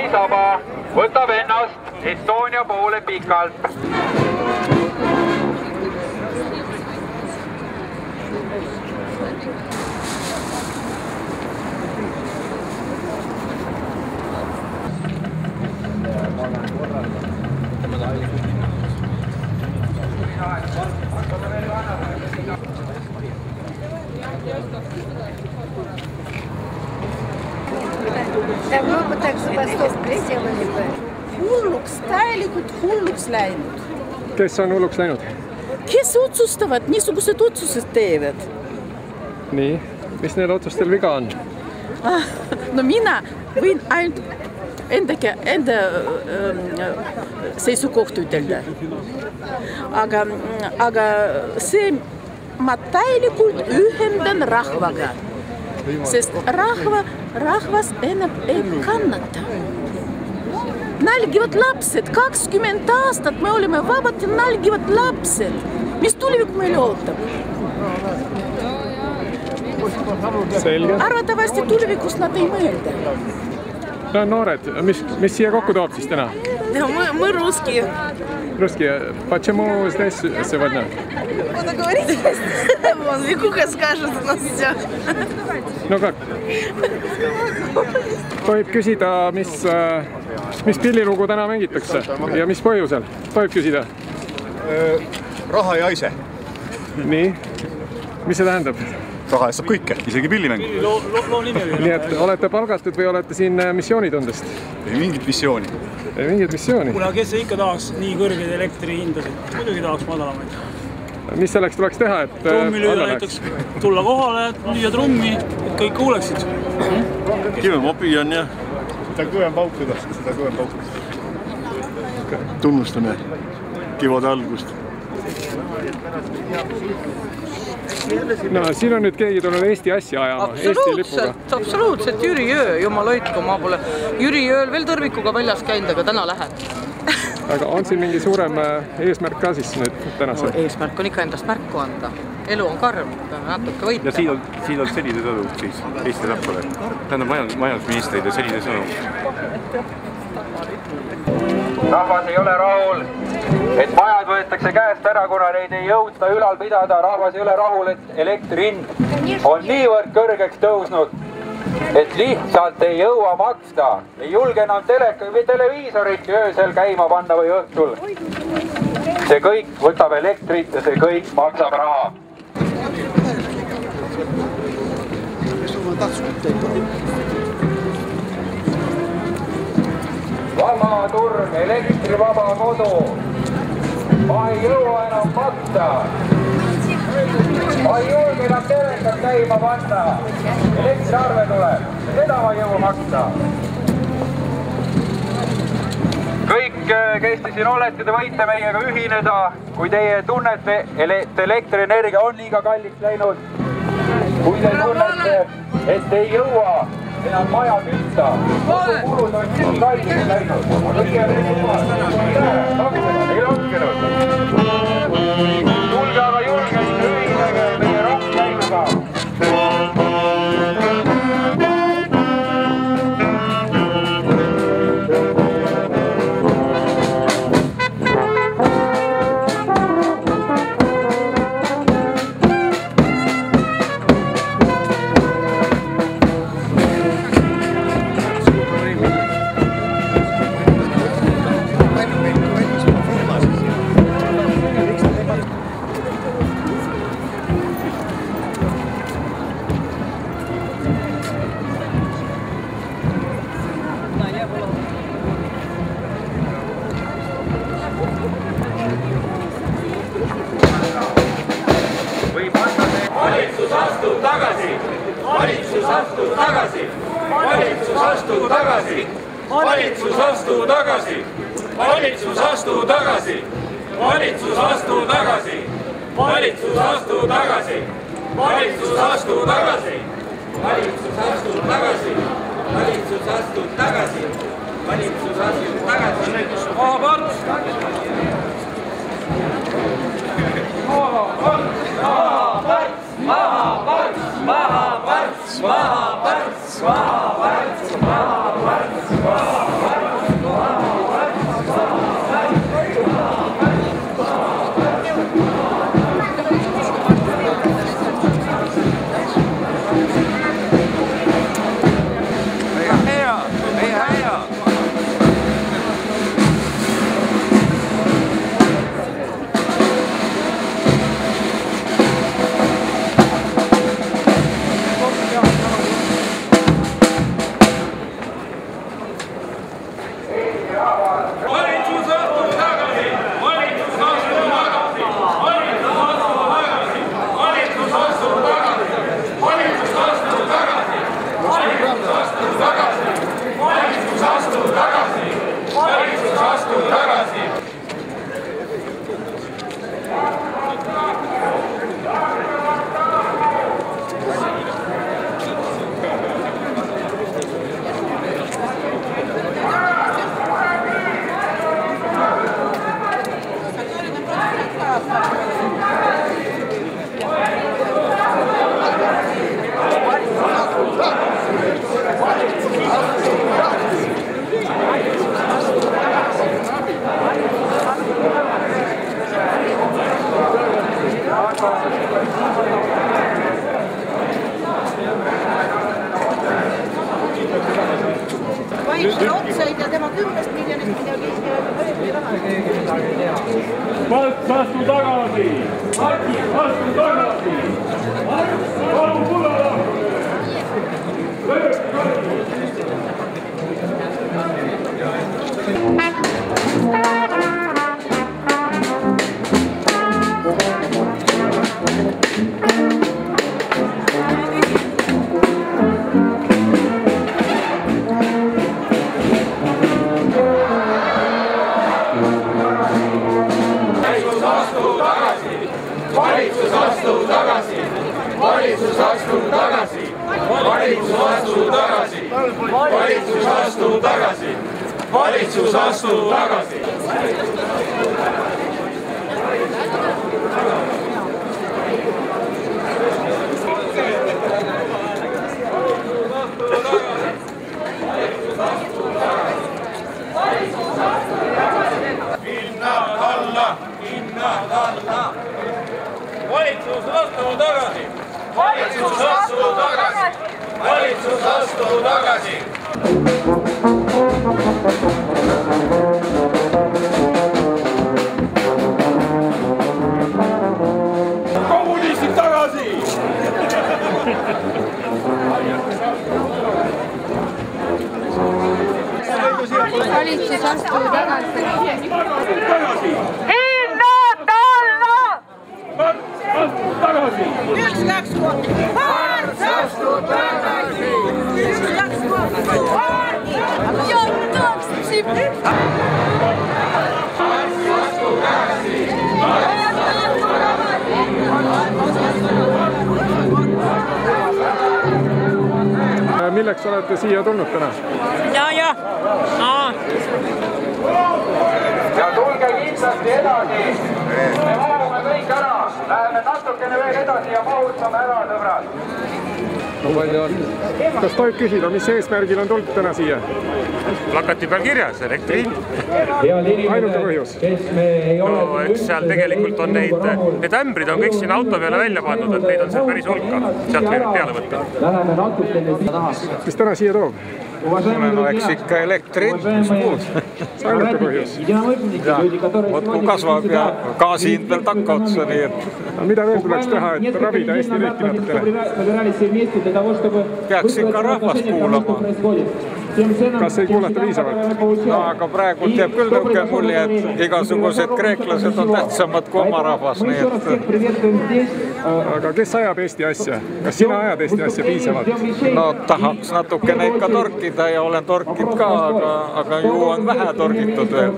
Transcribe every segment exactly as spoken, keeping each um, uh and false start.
saba võtab ennast Estonia poole pikalt. Давно бы так забастовку сделали бы. Hulluks, täielikult hulluks läinud. Kes on hulluks läinud? Kes otsustavad, niisugused otsused teevad? Nii, mis neil otsustel viga on? Ah, no mina võin ainult enda, enda äh, seisukohta ütelda. Aga, aga see ma täielikult ühendan rahvaga. Sest rahva, rahvas enam ei kannata. Nälgivad lapsed, kakskümmend aastat me oleme vabad ja nälgivad lapsed. Mis tulevik meile ootab? Selge. Arvatavasti tulevikus nad ei mõelda. No noored, mis, mis siia kokku toob siis täna? Мы, мы русские. Русские. Почему здесь сегодня? Буду говорить. Вон, Викуха скажет у нас все. No как? Tohib küsida, mis, mis pillilugu täna mängitakse ja mis põhjusel? Tohib küsida? Raha ja aise. Nii. Mis see tähendab? Raha eest saab kõike, isegi pillimängu. Nii et olete palgatud või olete siin missioonitundest? Ei mingit missiooni. Ei mingit missiooni? Kuna kes ikka tahaks nii kõrgeid elektri hindasid? Muidugi tahaks madalamaid. Mis selleks tuleks teha, et trummi lüüda näiteks, tulla kohale, lüüa trummi, et kõik kuuleksid. Kivemopi on jah. Seda kõvem paukuda, seda kõvem paukuda. Tunnustame kivade algust. No siin on nüüd keegi tulnud Eesti asja ajama, Eesti lipuga. Absoluutselt, Jüri Jõe, jumal hoidku, ma pole Jüri Jõel veel tõrvikuga väljas käinud, aga täna lähed. Aga on siin mingi suurem eesmärk ka siis nüüd tänase? Eesmärk on ikka endast märku anda. Elu on karm, peame natuke võitlema. Ja siin on, siin on selline sõnum siis Eesti rahvale. Tähendab majandus, majandusministreid ja selline sõnum. Rahvas ei ole rahul, et majad võetakse käest ära, kuna neid ei jõuta ülal pidada. Rahvas ei ole rahul, et elektrihind on niivõrd kõrgeks tõusnud, et lihtsalt ei jõua maksta. Ei julge enam teleka või televiisorit öösel käima panna või õhtul. See kõik võtab elektrit ja see kõik maksab raha. Vaba turg, elektrivaba kodu. Ma ei jõua enam maksta. Ma ei julge enam telekat käima panna. Elektriarve tuleb. Seda ma ei jõua maksta. Kõik, kes te siin olete, te võite meiega ühineda, kui teie tunnete, et elektrienergia on liiga kalliks läinud. Kui te tunnete, et ei jõua enam maja kütta. Kulud on nii kalliks läinud. Kõige ei langenud. Tulge aga julgelt ühinege meie rahvkäiluga. Valitsus astub tagasi! Valitsus astub tagasi! Valitsus astub tagasi! Valitsus astub tagasi! Valitsus astub tagasi! Valitsus astub tagasi! Valitsus astub tagasi! Valitsus astub tagasi! Valitsus astub tagasi! Valitsus astub tagasi! Valitsus astub tagasi! Maaparts! Maaparts! Maaparts! Maaparts! Maaparts! Maaparts! Maaparts! Maaparts! Maaparts! valitsusele otsaid ja tema kümnest miljonist midagi raha. Mart, astu tagasi! Mati, astu tagasi! Palun kulla lahti! Valitsus astuu tagasi! Valitsus astuu tagasi! Valitsus astuu tagasi! Valitsus astuu tagasi! Valitsus astuu tagasi! Hinnad alla! Hinnad alla! Valitsus astuu tagasi! Valitsus astuu tagasi! Valitsus astuu tagasi! Kommunistid tagasi! Valitsus astuu tagasi! Üks läks Mart astuu tagasi! Üks läks Mardi! Ja taksi! Astuu tagasi! Milleks olete siia tulnud täna? Ja, ja. Aa. Ja tulge kindlasti edasi! Me mahume kõik ära! Läheme natukene veel edasi ja mahutame ära, sõbrad! Kas tohib küsida, mis eesmärgil on tulnud täna siia? Plakati peal kirjas, elektri hind. Ainuke põhjus? No, eks seal tegelikult on neid, need ämbrid on kõik siin auto peale välja pandud, et neid on seal päris hulka. Sealt võib peale võtta. Mis täna siia toob? No eks ikka elektri hind, mis muud. See ainuke põhjus? Vot kui kasvab ja gaasi hind veel takka otsa, nii et... Mida veel tuleks teha, et ravida Eesti riiki natukene? Peaks ikka rahvast kuulama. Kas ei kuulata viisavalt? No aga praegu teeb küll tõuke mulje, et igasugused kreeklased on tähtsamad kui oma rahvas, nii et... Aga kes ajab Eesti asja? Kas sina ajad Eesti asja piisavalt? No tahaks natukene ikka torkida ja olen torkinud ka, aga, aga ju on vähe torgitud veel.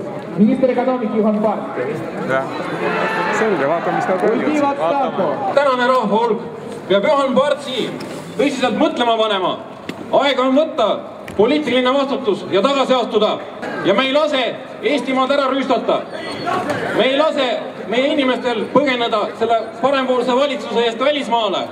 Selge, vaatame, mis nad öeldud. Tänane rahvahulk peab Johan Partsi tõsiselt mõtlema panema. Aega on võtta poliitiline vastutus ja tagasi astuda. Ja me ei lase Eestimaad ära rüüstata. Me ei lase meie inimestel põgeneda selle parempoolse valitsuse eest välismaale.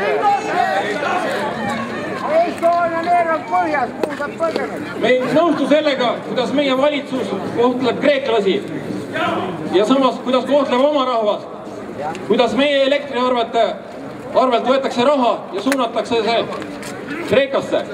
Me ei nõustu sellega, kuidas meie valitsus kohtleb kreeklasi ja samas, kuidas kohtleb oma rahvast. Kuidas meie elektriarvete arvelt võetakse raha ja suunatakse see Kreekasse.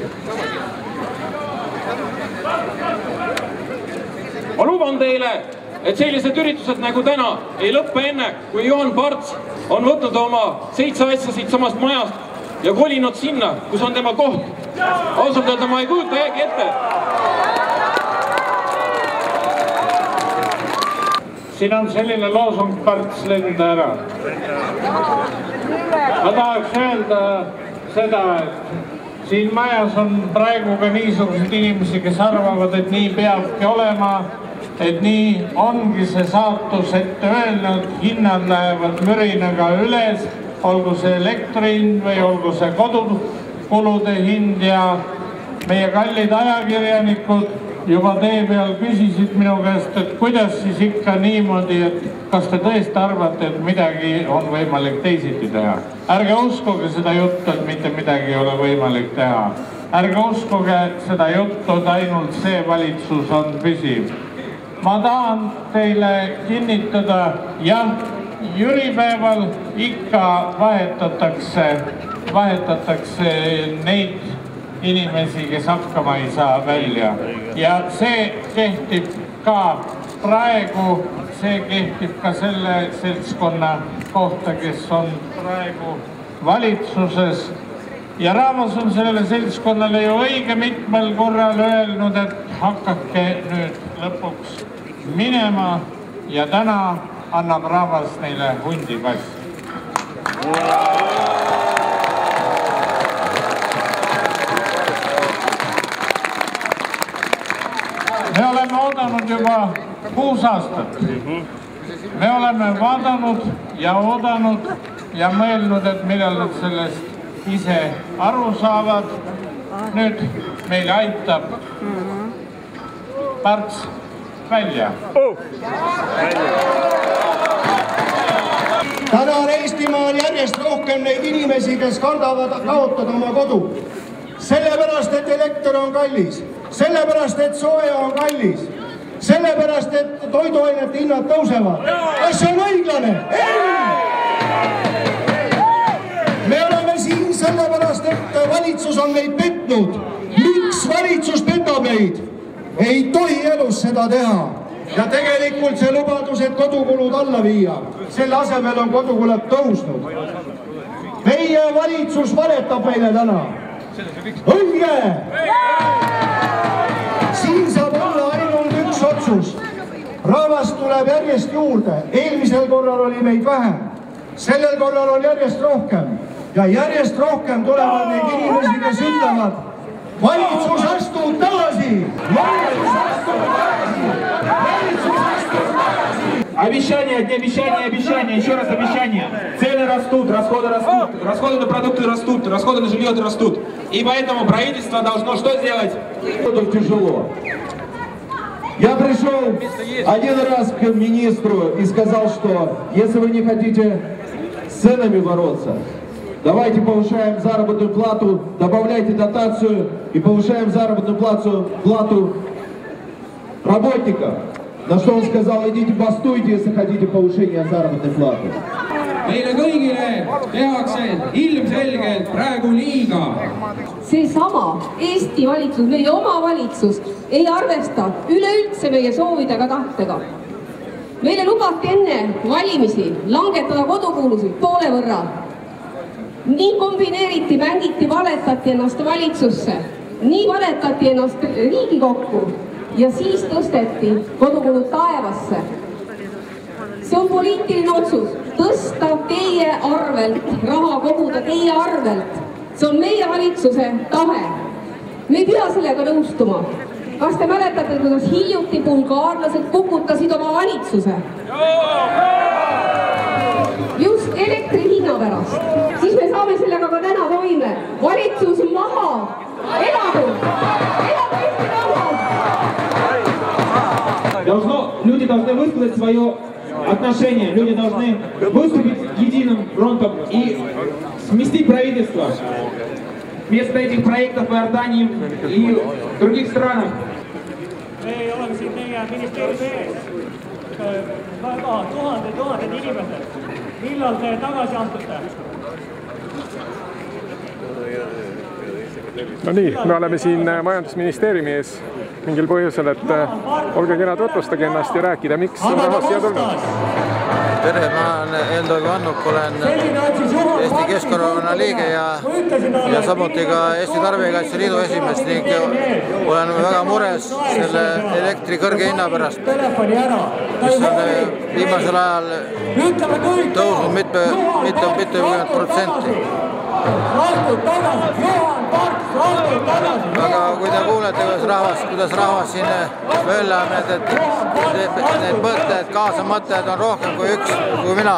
Ma luban teile, et sellised üritused nagu täna ei lõppe enne, kui Johan Parts on võtnud oma seitse asja siit samast majast ja kolinud sinna, kus on tema koht. Ausalt öelda ma ei kujuta äkki ette. Siin on selline loosung Parts lenda ära. Ma tahaks öelda seda, et siin majas on praegu ka niisugused inimesi, kes arvavad, et nii peabki olema, et nii ongi see saatus ette öelnud, hinnad lähevad mürinaga üles, olgu see elektri hind või olgu see kodukulude hind ja meie kallid ajakirjanikud juba tee peal küsisid minu käest, et kuidas siis ikka niimoodi, et kas te tõesti arvate, et midagi on võimalik teisiti teha. Ärge uskuge seda juttu, et mitte midagi ei ole võimalik teha. Ärge uskuge seda juttu, et ainult see valitsus on püsiv. Ma tahan teile kinnitada, jah, jüripäeval ikka vahetatakse, vahetatakse neid inimesi, kes hakkama ei saa välja. Ja see kehtib ka praegu, see kehtib ka selle seltskonna kohta, kes on praegu valitsuses. Ja Rahvas on sellele seltskonnale ju õige mitmel korral öelnud, et hakake nüüd lõpuks minema ja täna annab Rahvas neile hundipassi. Me oleme oodanud juba kuus aastat. Me oleme vaadanud ja oodanud ja mõelnud, et millal nad sellest ise aru saavad. Nüüd meil aitab Parts välja. Täna on Eestimaal järjest rohkem neid inimesi, kes kardavad kaotada oma kodu. Sellepärast, et elekter on kallis. Sellepärast, et sooja on kallis. Sellepärast, et toiduainete hinnad tõusevad. Kas see on õiglane? Ei! Me oleme siin sellepärast, et valitsus on meid petnud. Miks valitsus petab meid? Ei tohi elus seda teha. Ja tegelikult see lubadus, et kodukulud alla viia, selle asemel on kodukulud tõusnud. Meie valitsus valetab meile täna. Õige! Siin saab olla ainult üks otsus. Rahvas tuleb järjest juurde. Eelmisel korral oli meid vähem. Sellel korral on järjest rohkem. Ja järjest rohkem tulevad neid inimesi, kes ütlevad, valitsus astud tagasi! Valitsus astud tagasi! Valitsus astud tagasi! Обещания, одни обещания, обещания, еще раз обещания. Цены растут, расходы растут, расходы на продукты растут, расходы на жилье растут. И поэтому правительство должно что сделать? Тяжело. Я пришел один раз к министру и сказал, что если вы не хотите с ценами бороться, давайте повышаем заработную плату, добавляйте дотацию и повышаем заработную плату, плату работникам. На что он сказал, идите бастуйте, если хотите повышения заработной платы. Meile kõigile tehakse ilmselgelt praegu liiga. Seesama Eesti valitsus, meie oma valitsus, ei arvesta üleüldse meie soovidega tahtega. Meile lubati enne valimisi langetada kodukulusid poole võrra. Nii kombineeriti, mängiti, valetati ennast valitsusse, nii valetati ennast Riigikokku ja siis tõsteti kodukulud taevasse. See on poliitiline otsus, tõsta teie arvelt, raha koguda teie arvelt. See on meie valitsuse tahe. Me ei pea sellega nõustuma. Kas te mäletate, kuidas hiljuti bulgaarlased kukutasid oma valitsuse? Just elektri hinna pärast. Siis me saame sellega ka täna toime. Valitsus maha. Elagu! Elagu Eesti rahvas! Люди должны высказать свое отношение. Люди должны выступить единым фронтом и сместить правительство. Вместо этих проектов в Иордании и в других странах. Me oleme siin meie ministeeriumi ees. Väga tuhanded, tuhanded inimesed. Millal te tagasi antute? No nii, me oleme siin majandusministeeriumi ees mingil põhjusel, et olge kena tutvustage ennast ja rääkida, miks on rahvas siia tulnud. Tere, ma olen Eldo Ivannuk, olen Eesti Keskerakonna liige ja, ja samuti ka Eesti Tarbijakaitse Liidu esimees ning olen väga mures selle elektri kõrge hinna pärast, mis on viimasel ajal tõusnud mitte, mitte, mitte protsenti. Aga kui te kuulete, kuidas rahvas, kuidas rahvas siin mööllab, et, et need mõtted, kaasa mõtted on rohkem kui üks, kui mina.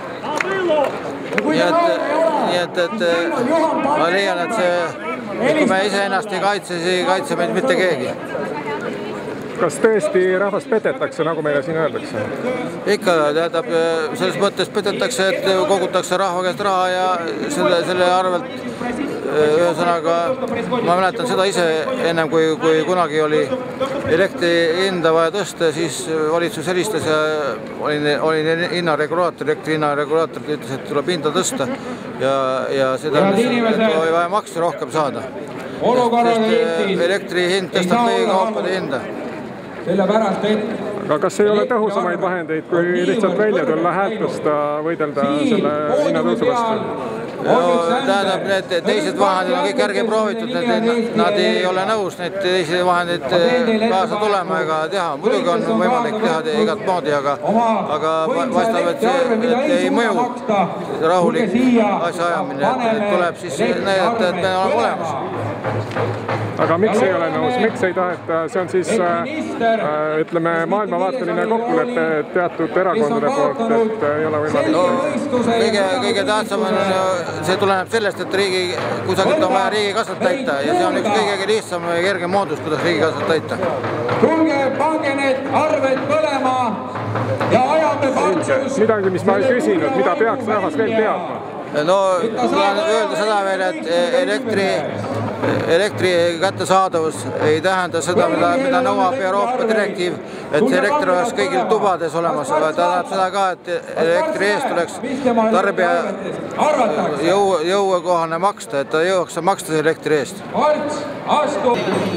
Nii et, nii et, et ma leian, et see, et kui me ise ennast ei kaitse, siis ei kaitse meid mitte keegi. Kas tõesti rahvast petetakse, nagu meile siin öeldakse? Ikka, teadab, selles mõttes petetakse, et kogutakse rahva käest raha ja selle, selle arvelt ühesõnaga, ma mäletan seda ise ennem, kui, kui kunagi oli elektri hinda vaja tõsta, siis valitsus helistas ja oli, oli hinnaregulaator, elektri hinnaregulaator, ütles, et tuleb hinda tõsta ja, ja seda oli vaja makse rohkem saada. sest elektri hind tõstab meie kaupade hinda. Sellepärast, et aga kas ei ole tõhusamaid vahendeid, kui lihtsalt välja tulla, häält tõsta, võidelda selle hinnatõusu vastu? Tähendab, need teised vahendid on kõik järgi proovitud, nad ei ole nõus neid teisi vahendeid kaasa tulema ega teha. Muidugi on võimalik teha igat moodi, aga vastab, et see ei mõju rahulik asja ajamine, et tuleb siis näidata, et me oleme olemas. Aga miks ei ole nõus, miks ei taheta, see on siis, ütleme, maailmavaateline kokkulepe teatud erakondade poolt, et ei ole võimalik. Kõige tähtsam on, see tuleneb sellest, et riigi, kusagilt on vaja riigikassat täita ja see on üks kõige lihtsam ja kerge moodus, kuidas riigikassat täita. Tulge, pange need arved põlema ja ajame partsus. Midagi, mis ma ei küsinud, mida peaks rahvas veel teadma? No, tahan öelda seda veel, et elektri, elektri kättesaadavus ei tähenda seda, mida, mida nõuab Euroopa direktiiv, et elekter oleks kõigil tubades olemas, aga tähendab seda ka, et elektri eest tuleks tarbija jõu, jõuekohane maksta, et ta jõuaks maksta elektri eest. Parts, astu!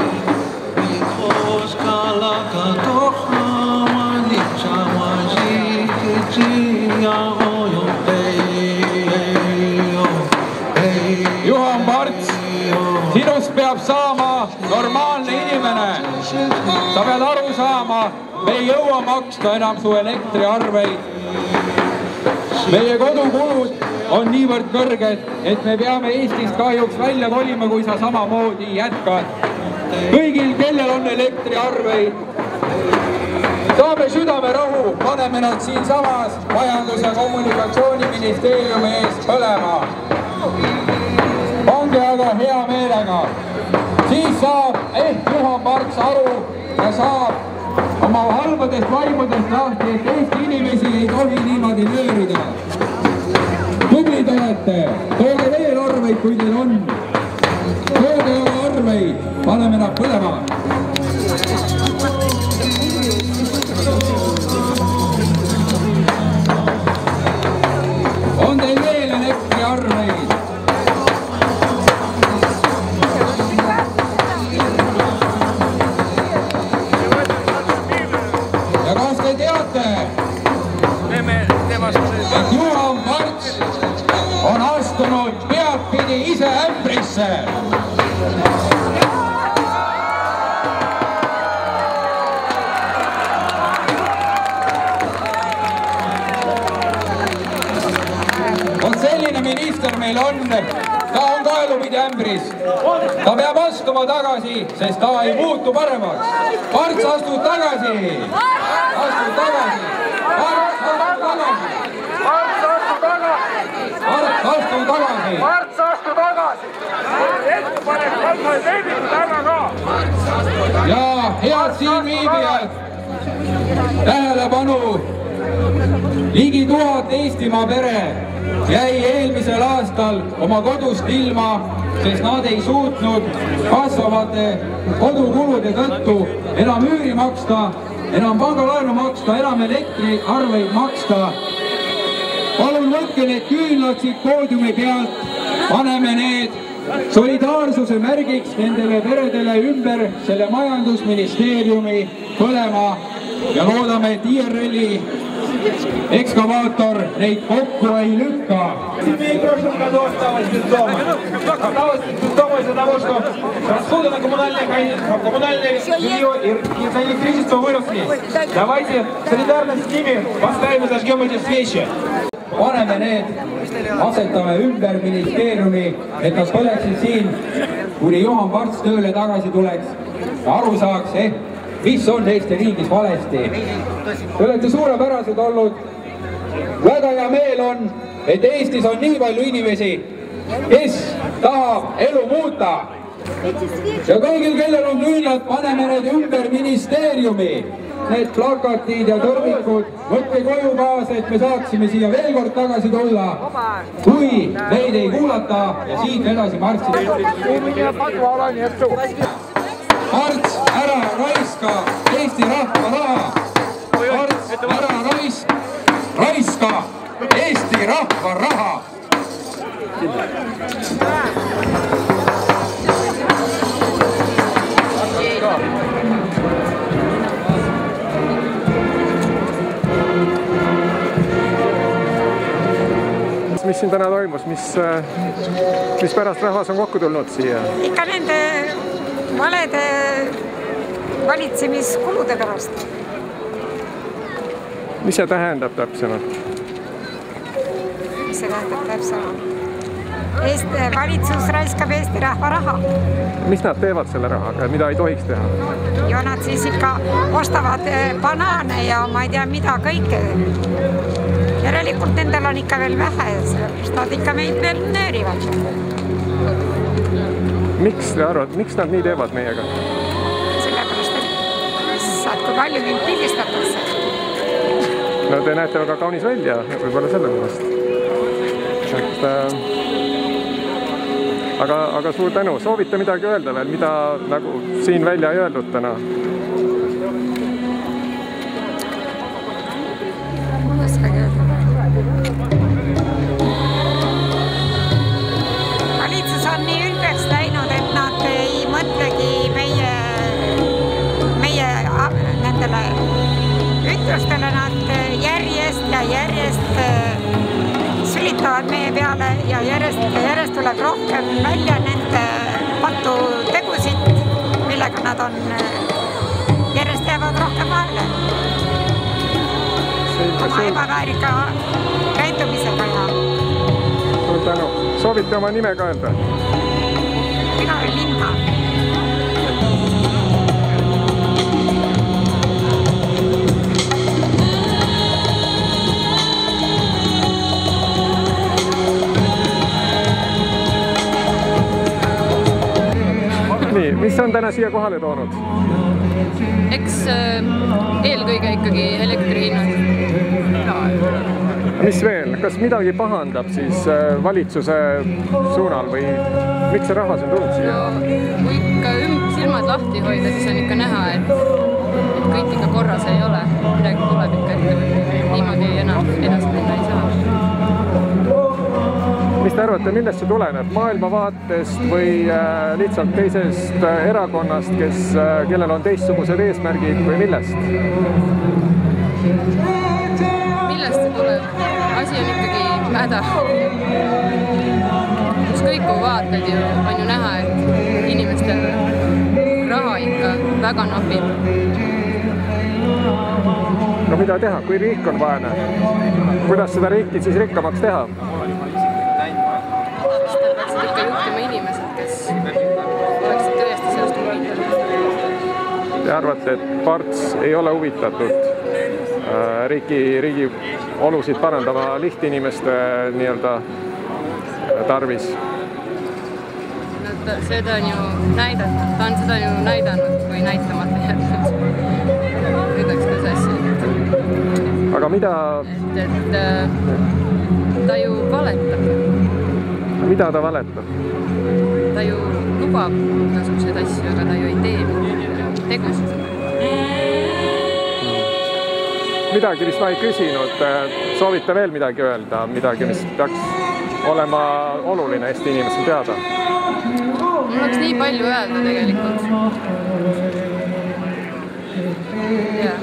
Juhan Parts, sinust peab saama normaalne inimene. Sa pead aru saama, me ei jõua maksta enam su elektriarveid. Meie kodukulud on niivõrd kõrged, et me peame Eestist kahjuks välja kolima, kui sa samamoodi jätkad. Kõigil, kellel on elektriarveid, saame südamerahu, paneme nad siin samas Majandus- ja Kommunikatsiooniministeeriumi ees põlema. Pange aga hea meelega. Siis saab ehk Juhan Parts aru ja saab oma halbadest vaimudest lahti, et Eesti inimesi ei tohi niimoodi nöörida. Tublid olete, tooge veel arveid, kui teil on. Tooge aga arveid, paneme nad põlema. On teil veel elektriarveid? Ja kas te teate, et Juhan Parts on astunud peadpidi ise ämbrisse? Minister meil on, ta on kaelupidi ämbris. Ta peab astuma tagasi, sest ta ei muutu paremaks. Parts, astu tagasi! Astu tagasi! Parts, astu tagasi! Parts, astu tagasi! Parts, astu tagasi! Parts, astu tagasi! Ettepanek palma ei teenitud ära ka! Ja head siin viibijad, tähelepanu! Ligi tuhat Eestimaa pere jäi eelmisel aastal oma kodust ilma, sest nad ei suutnud kasvavate kodukulude tõttu enam üüri maksta, enam pangalaenu maksta, enam elektriarveid maksta. Palun võtke need küünlad siit poodiumi pealt, paneme need solidaarsuse märgiks nendele peredele ümber selle majandusministeeriumi põlema ja loodame, et I R L-i ekskavaator neid kokku ei lükka. Имеет в прошлом году осталось без дома. Осталось без дома из-за того, что расходы на коммунальное, коммунальное жилье и на электричество выросли. Давайте солидарно с ними поставим и зажгем эти свечи. Paneme need, asetame ümber ministeeriumi, et nad põleksid siin, kuni Juhan Parts tööle tagasi tuleks ja aru saaks, eh, mis on Eesti riigis valesti. Te olete suurepärased olnud. Väga hea meel on, et Eestis on nii palju inimesi, kes tahab elu muuta. Ja kõigil, kellel on küünlad, paneme need ümber ministeeriumi. Need plakatid ja tõrvikud, võtke koju kaasa, et me saaksime siia veel kord tagasi tulla, kui meid ei kuulata ja siit edasi marssida. Parts, ära raiska Eesti rahva raha! Parts, ära raiska, raiska Eesti rahva raha! mis siin täna toimus, mis, mis pärast rahvas on kokku tulnud siia? Ikka nende valede valitsemiskulude pärast. Mis see tähendab täpsemalt? Mis see tähendab täpsemalt? Eesti valitsus raiskab Eesti rahva raha. Mis nad teevad selle rahaga, mida ei tohiks teha? Jo nad siis ikka ostavad banaane ja ma ei tea mida kõike. Järelikult nendel on ikka veel vähe, sellepärast nad ikka meid veel nöörivad. Miks te arvad, miks nad nii teevad meiega? Sellepärast, et saad kui palju mind pildistatakse. No te näete väga kaunis välja, võib-olla selle pärast. Et, äh, aga, aga suur tänu. Soovite midagi öelda veel, mida nagu siin välja ei öeldud täna? Valitsus on nii ülbeks läinud, et nad ei mõtlegi meie, meie nendele ütlustele, nad järjest ja järjest sülitavad meie peale ja järjest, järjest tuleb rohkem välja nende patu tegusid, millega nad on, järjest jäävad rohkem vahele. Oma ebaväärika käitumisega ja... Suur tänu. Soovite oma nime ka öelda? Mina olen Linna. Nii, mis on täna siia kohale toonud? Eks eelkõige ikkagi elektrihinnad. Mis veel? Kas midagi pahandab siis valitsuse suunal või miks see rahvas on tulnud siia? No, kui ikka silmad lahti hoida, siis on ikka näha, et, et kõik ikka korras ei ole. Midagi tuleb ikka ette. Niimoodi enam edasi minna ei saa. Mis te arvate, millest see tuleneb? Maailmavaatest või lihtsalt teisest erakonnast, kes, kellel on teistsugused eesmärgid või millest? Millest see tuleb? Asi on ikkagi häda. Kus kõik kui vaatad ju, on ju näha, et inimestel raha ikka väga napib. No mida teha, kui riik on vaene? Kuidas seda riiki siis rikkamaks teha? Ikka juhtima inimesed, kes oleksid tõesti sellest huvitatud. Te arvate, et Parts ei ole huvitatud riigi, riigi olusid parandama lihtinimeste nii-öelda tarvis? No, seda on ju näidatud, ta on seda ju näidanud või näitamata jätnud. Ütleks ka see asja. Aga mida? Et, et ta ju valetab. Mida ta valetab? Ta ju lubab tasuseid asju, aga ta ju ei tee tegusid. Midagi, mis ma ei küsinud, soovite veel midagi öelda, midagi, mis peaks olema oluline Eesti inimesel teada? Mul oleks nii palju öelda tegelikult. Ja.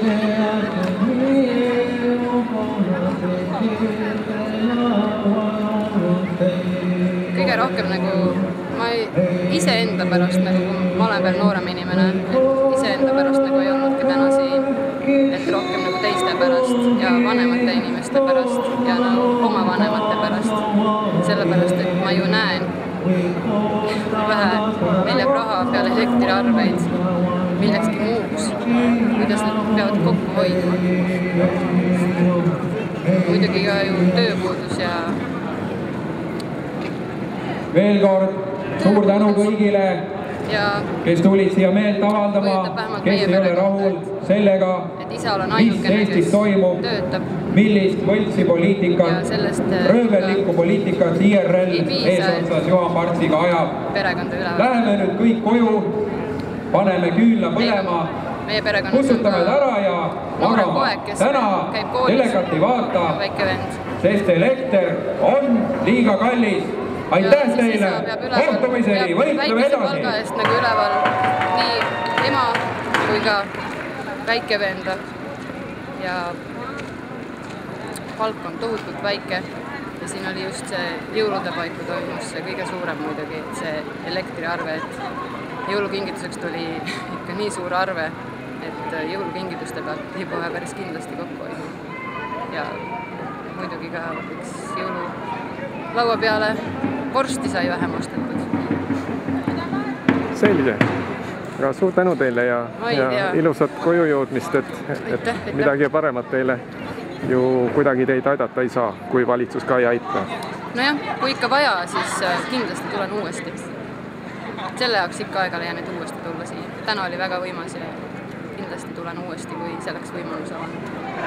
Kõige rohkem nagu ma iseenda pärast, nagu ma olen veel noorem inimene, iseenda pärast nagu ei olnudki täna siin, et rohkem nagu teiste pärast ja vanemate inimeste pärast ja nagu oma vanemate pärast. Sellepärast, et ma ju näen vähe meil jääb raha peale elektriarveid millekski muuks, kuidas nad peavad kokku hoidma. Muidugi ka ju tööpuudus ja veel kord suur tänu kõigile, kes tulid siia meelt avaldama, kes ei ole rahul sellega, mis Eestis toimub, millist võltsi poliitikat, röövellikku poliitikat I R L eesotsas Juhan Partsiga ajab. Läheme nüüd kõik koju, paneme küünla põlema, kustutame ära ja magama. Täna telekat ei vaata, sest elekter on liiga kallis. Aitäh teile, kohtumiseni, võitleme edasi! Palga eest nagu üleval nii ema kui ka väikeveenda ja palk on tohutult väike ja siin oli just see jõulude paiku toimus see kõige suurem muidugi, et see elektriarve, et jõulukingituseks tuli ikka nii suur arve, et jõulukingituste pealt ei kohe päris kindlasti kokku hoidma. Ja muidugi ka üks jõululaua peale vorsti sai vähem ostetud. Selge. Aga suur tänu teile ja, Oi, ja, ja. ilusat koju jõudmist, et, et aitäh, aitäh. midagi paremat teile ju kuidagi teid aidata ei saa, kui valitsus ka ei aita. Nojah, kui ikka vaja, siis kindlasti tulen uuesti. Selle jaoks ikka aega leian, et uuesti tulla siia. Täna oli väga võimas ja kindlasti tulen uuesti, kui selleks võimalus on.